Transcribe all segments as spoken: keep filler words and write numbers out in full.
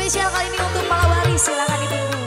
Spesial kali ini untuk Palawari, silakan ditunggu.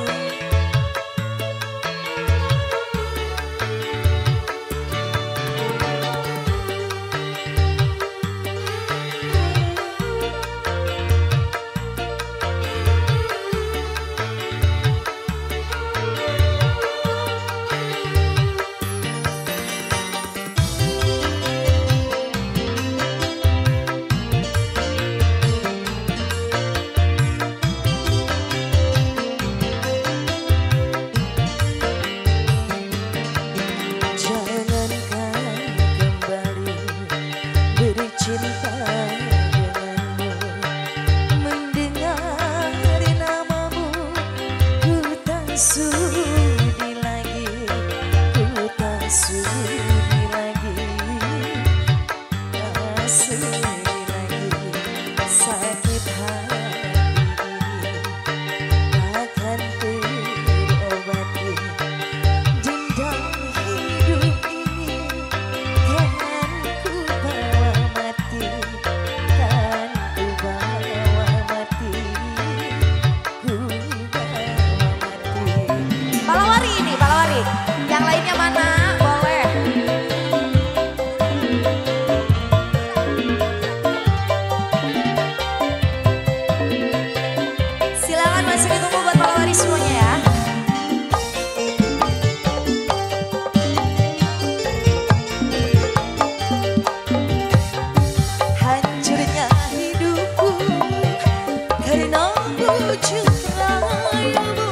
Yang lainnya mana? Boleh. Silakan masih ditunggu buat Palawari semuanya ya. Hancurnya hidupku karena wujud rayamu.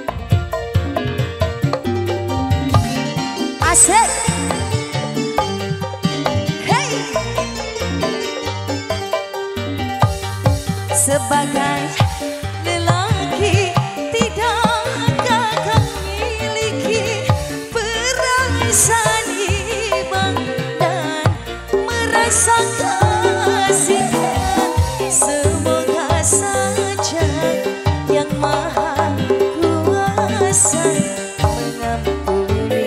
Asik. sebagai lelaki tidakkah kau miliki perasaan iba dan merasa kasihkan? Semoga saja yang maha kuasa mengampuni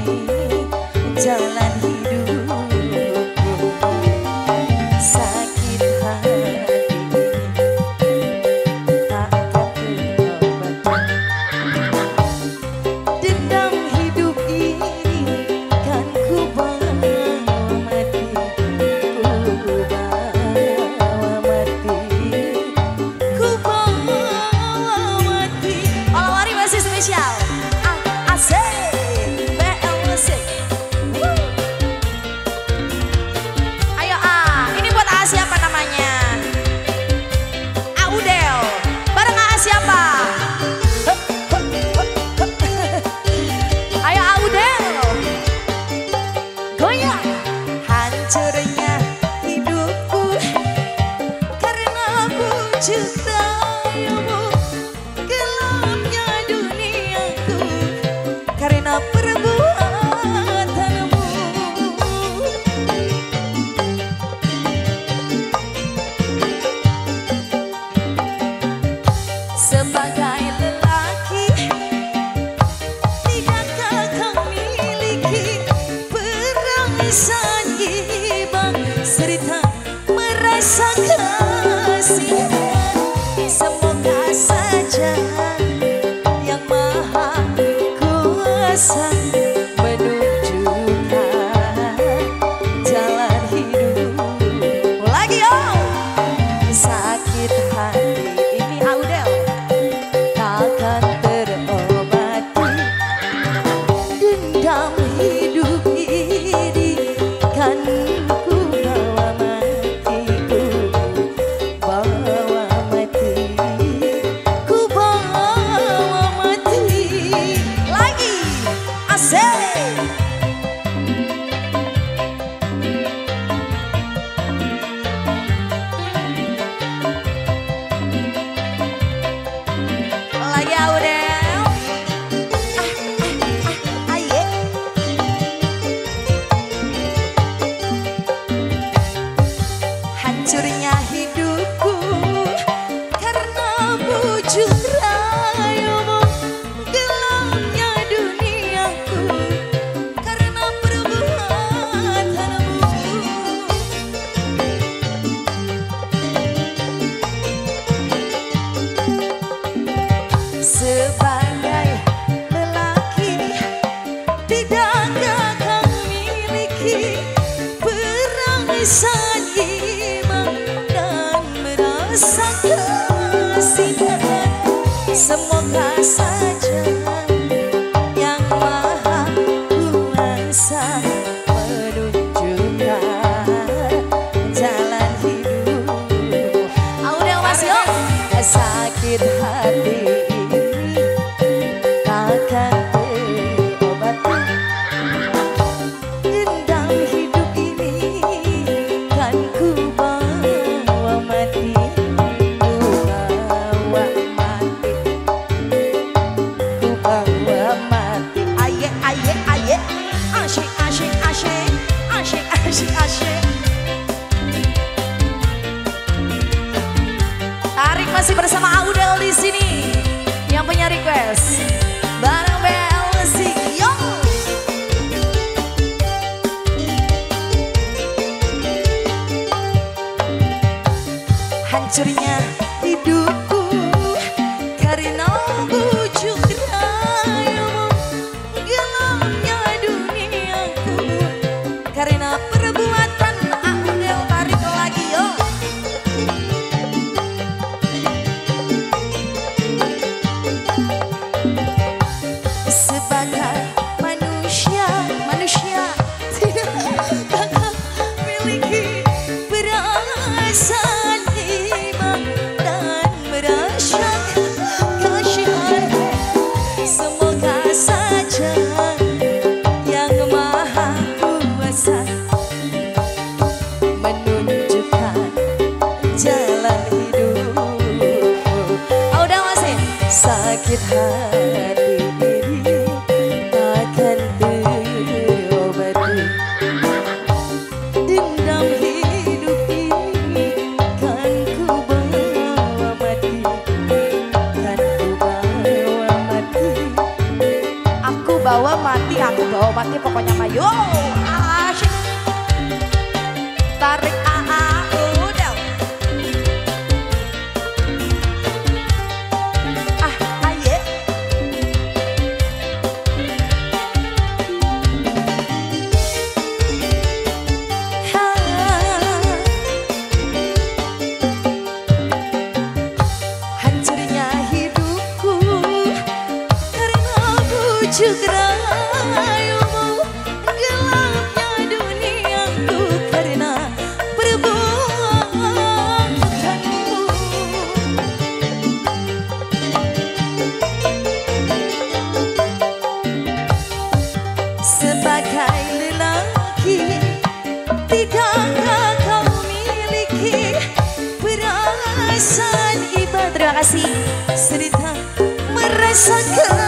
jalan hidupku. Sakit hati takkan terobati, dendam hidup ini kan ku bawa mati, ku bawa mati, ku bawa mati. Olawari masih spesial. Ah, asik, B L musik. Woo. Ayo A, ini buat A siapa namanya? Audel, bareng A siapa? Ayo Audel, goyang. Hancurnya hidupku karena bujuk rayumu, gelapnya duniaku karena perbuatanmu. Sebagai lelaki tidakkah kau miliki perasaan iba serta merasa kasihan? Semoga saja yang maha kuasa menunjukkan jalan hidup. Lagi oh, sakit hati ini Audel takkan terobati, dendam hidup ini kan ku bawa mati, ku bawa mati, ku bawa mati. Lagi asik. Lagi Audel. Ah, ah, ah, aye. Hancurnya hidupku karena bujuk rayumu, gelapnya duniaku karena perbuatanmu. Sebagai lelaki tidakkah kau miliki perasaan iba dan merasa kasihan? Semoga saja yang maha kuasa menunjukkan jalan hidup. Audel Mas yo, sakit hati takkan terobati, dendam hidup ini kan ku bawa mati, ku bawa mati, ku bawa mati. Aye aye aye, asyik asyik asyik, asyik asyik asyik. Tarik masih bersama Audel di sini yang punya request. Bareng B L Musik, yo. Hancurnya hidupku karena bujuk rayumu, gelapnya duniaku karena perbuatan Audel. Tarik lagi yo. sakit hati ini takkan terobati. Dendam hidup ini kan ku bawa mati, kan ku bawa mati. Aku bawa mati, aku bawa mati, pokoknya mayo asyik. Tarik aa udah. Ah aye. Ha. Hancurnya hidupku karena bujuk rayumu, gelapnya duniaku karena perbuatanmu. Sebagai lelaki, tidakkah kau miliki perasaan iba? Terima kasih. Serta merasa